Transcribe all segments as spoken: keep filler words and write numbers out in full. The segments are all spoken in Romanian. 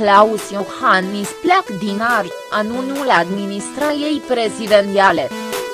Klaus Iohannis pleacă din Ari, anunțul administrației prezidențiale.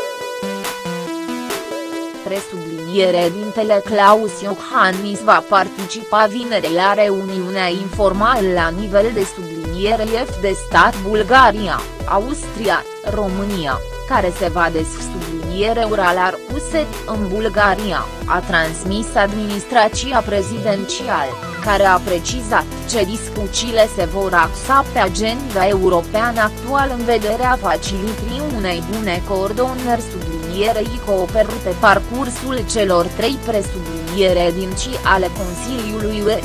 Presubliniere dintele Klaus Iohannis va participa vineri la reuniunea informală la nivel de subliniere șef de stat Bulgaria, Austria, România, care se va dessubliniere orală U S E în Bulgaria, a transmis administrația prezidențială, care a precizat ce discuțiile se vor axa pe agenda europeană actuală în vederea facilitării unei bune coordonări sublinierei cooperării pe parcursul celor trei presubliniere edincii ale Consiliului U E.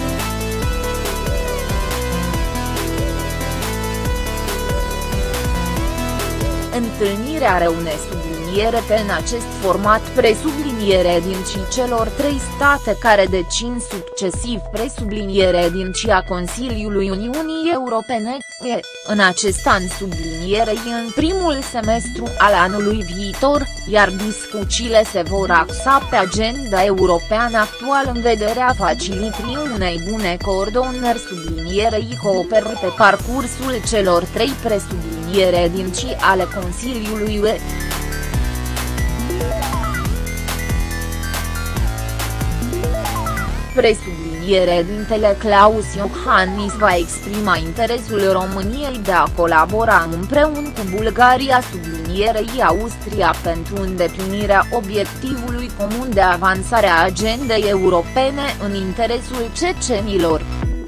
Întâlnirea reune subliniere pe în acest format presubliniere edincii celor trei state care decin succesiv presubliniere edincii a Consiliului Uniunii Europene, e, în acest an sublinierei în primul semestru al anului viitor, iar discuțiile se vor axa pe agenda europeană actuală în vederea facilitării unei bune coordonări sublinierei cooperării pe parcursul celor trei presubliniere edincii ale Consiliului U E. Presubliniere dintele Klaus Iohannis va exprima interesul României de a colabora împreună cu Bulgaria sublinierei Austria pentru îndeplinirea obiectivului comun de avansare a agendei europene în interesul cecenilor.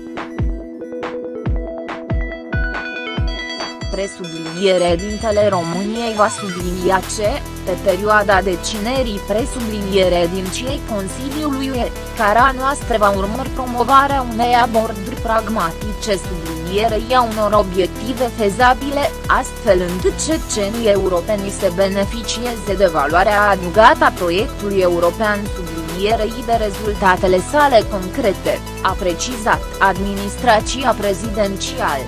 Presubliniere dintele României va sublinia ce, pe perioada decinerii presubliniere edinciei Consiliului U E, țara noastră va urmări promovarea unei abordări pragmatice sublinierei a unor obiective fezabile, astfel încât cecenii europeni să beneficieze de valoarea adăugată a proiectului european sublinierei de rezultatele sale concrete, a precizat administrația prezidențială.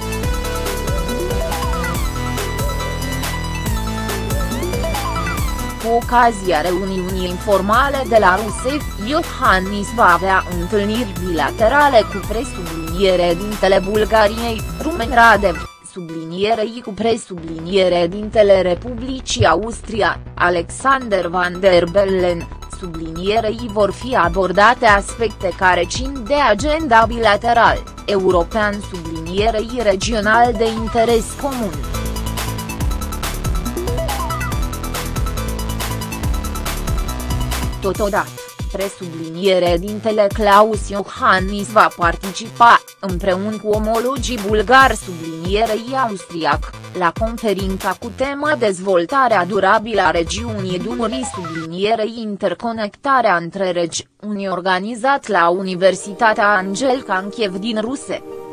Cu ocazia reuniunii informale de la Rusef, Iohannis va avea întâlniri bilaterale cu presubliniere dintele Bulgariei, Rumen Radev, sublinierei cu presubliniere dintele Republicii Austria, Alexander Van der Bellen, sublinierei vor fi abordate aspecte care țin de agenda bilateral, european sublinierei regional de interes comun. Totodată, presubliniere dintele Klaus Iohannis va participa, împreună cu omologii bulgari sublinierei austriac, la conferința cu tema dezvoltarea durabilă a regiunii Dunării sublinierei interconectarea între regiuni organizat la Universitatea Angel Kanchiev din Rusia.